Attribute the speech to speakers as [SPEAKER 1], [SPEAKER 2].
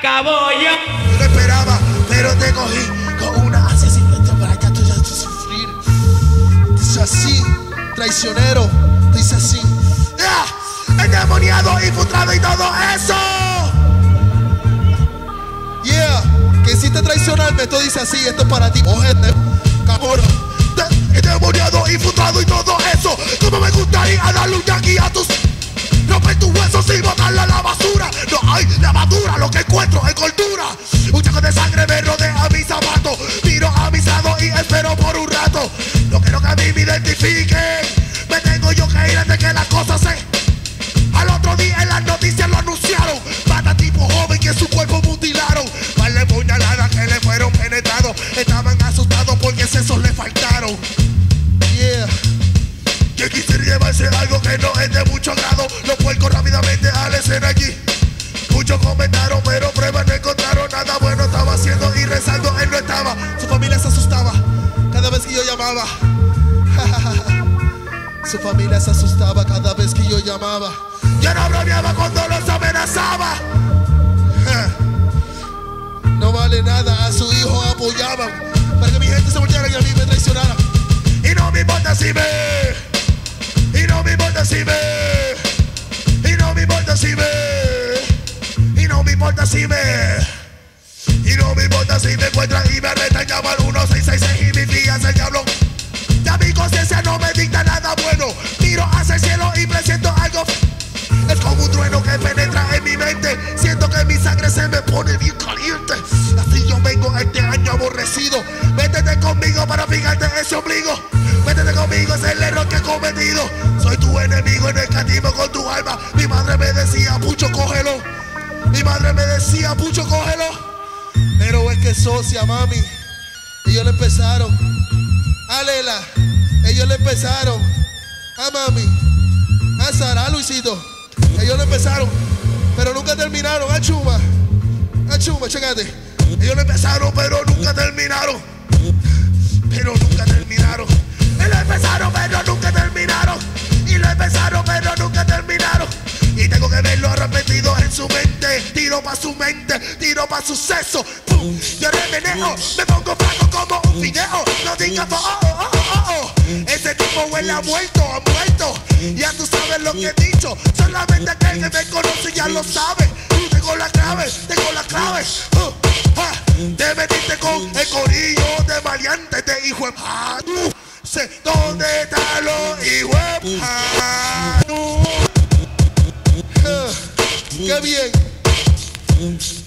[SPEAKER 1] acabó ya.
[SPEAKER 2] No esperaba, pero te cogí con una asesinato para que tú ya te sufrir. Dice así, traicionero, dice así. Endemoniado y frustrado y todo eso. Yeah, que hiciste traicionarme, esto dice así, esto es para ti, ojete, cabrón. Endemoniado y frustrado y todo eso. Como me gustaría darle un yaqui a tus... romper tus huesos y botarla a la basura. No hay lavadura, lo que encuentro es cordura. Un chaco de sangre me rodea mis zapatos. Miro a mis lados y espero por un rato. No quiero que a mí me identifiquen. Me tengo yo que ir antes que las cosas se... Al otro día en las noticias lo anunciaron. Mata tipo joven que su cuerpo mutilaron. Par de puñaladas que le fueron penetrados. Estaban asustados porque sesos le faltaron. Yeah. Que quisiera llevarse algo que no es de mucho agrado. Los puercos rápidamente a la escena allí. Muchos comentaron pero pruebas no encontraron nada bueno estaba haciendo y rezando él no estaba. Su familia se asustaba cada vez que yo llamaba. Su familia se asustaba cada vez que yo llamaba. Yo no bromeaba cuando los amenazaba. No vale nada, a su hijo apoyaban para que mi gente se volteara y a mí me traicionara. Y no me importa si me... Y no me importa si me... Y no me importa si me... Y no me importa si me... Y no me importa si me encuentran y me arrestan. Llamo al 1666 y mi día se diablo. Ya mi conciencia no me dicta nada bueno. Miro hacia el cielo y presiento algo. Es como un trueno que penetra en mi mente. Siento que mi sangre se me pone bien caliente. Así yo vengo este año aborrecido. Métete conmigo para fijarte ese ombligo. Métete conmigo, es el error que he cometido. Soy tu enemigo en el castigo con tu alma. Mi madre me decía, Pucho, cógelo. Mi madre me decía, Pucho, cógelo. Pero es que socia, mami. Ellos le empezaron. A Lela. Ellos le empezaron. A mami. A Sara, a Luisito. Ellos le empezaron, pero nunca terminaron. A Chuma, chécate. Ellos le empezaron, pero nunca terminaron. Pero nunca terminaron. Y lo empezaron, pero nunca terminaron. Y lo empezaron, pero nunca terminaron. Y tengo que verlo arrepentido en su mente. Tiro pa' su mente, tiro pa' su seso. ¡Pum! Yo remeneo, me pongo flaco como un fideo. No digas ese tipo huele a muerto, Ya tú sabes lo que he dicho. Solamente aquel que me conoce ya lo sabe. Tengo la clave, Te metiste con el corillo de maleantes de hijo de sé dónde están los hijos de ¡Qué bien!